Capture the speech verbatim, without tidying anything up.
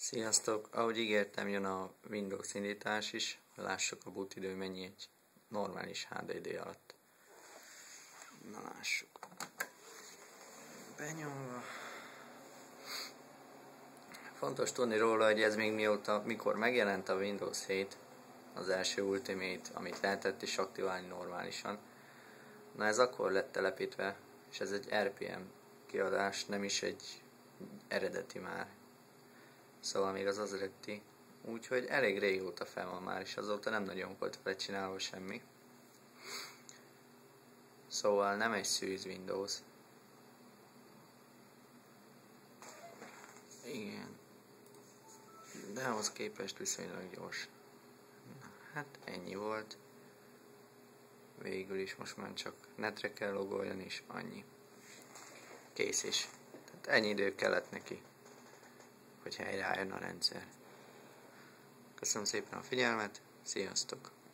Sziasztok! Ahogy ígértem, jön a Windows indítás is, lássuk a boot idő mennyi egy normális há dé dé alatt. Na lássuk. Benyomva. Fontos tudni róla, hogy ez még mióta, mikor megjelent a Windows hét, az első Ultimate, amit lehetett is aktiválni normálisan. Na ez akkor lett telepítve, és ez egy er pé em kiadás, nem is egy eredeti már. Szóval még az az eredeti. Úgyhogy elég régóta fel van már, és azóta nem nagyon volt vele csinálva semmi. Szóval nem egy szűz Windows. Igen. De ahhoz képest viszonylag gyors. Na, hát ennyi volt. Végül is most már csak netre kell logoljon, és annyi. Kész is. Tehát ennyi idő kellett neki, hogy helyreálljon a rendszer. Köszönöm szépen a figyelmet, sziasztok!